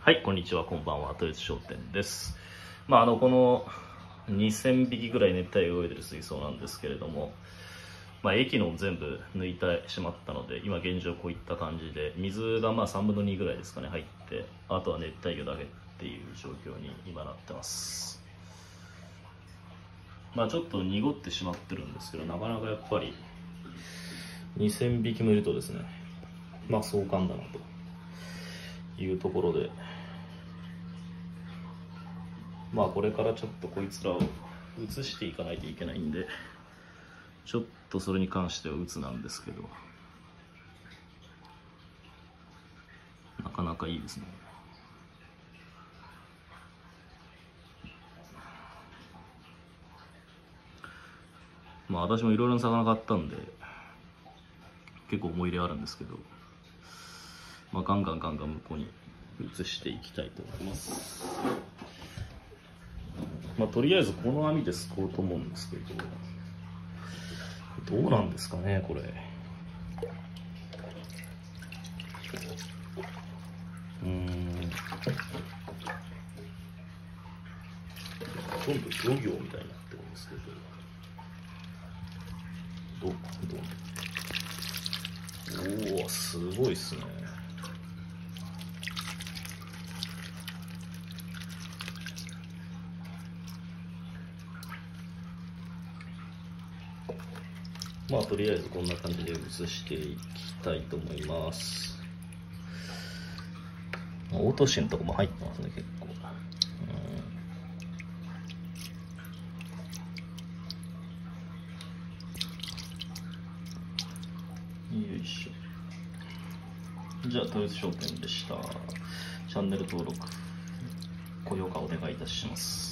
はい、こんにちは、こんばんは、豊洲商店です。この2000匹ぐらい熱帯魚泳いでる水槽なんですけれども、液の全部抜いてしまったので、今現状こういった感じで、水が3分の2ぐらいですかね、入って、あとは熱帯魚だけっていう状況に今なってます。ちょっと濁ってしまってるんですけど、なかなかやっぱり2000匹もいるとですね、壮観だなというところで、これからちょっとこいつらを移していかないといけないんで、ちょっとそれに関しては鬱なんですけど、なかなかいいですね。私もいろいろな魚買ったんで結構思い入れあるんですけど、ガンガン向こうに移していきたいと思います。とりあえずこの網ですこうと思うんですけど、どうなんですかねこれ。ほとんど漁業みたいになってるんですけど、おお、すごいっすね。とりあえずこんな感じで移していきたいと思います。オートシンとかも入ってますね結構。よいしょ。じゃあ豊洲商店でした。チャンネル登録高評価お願いいたします。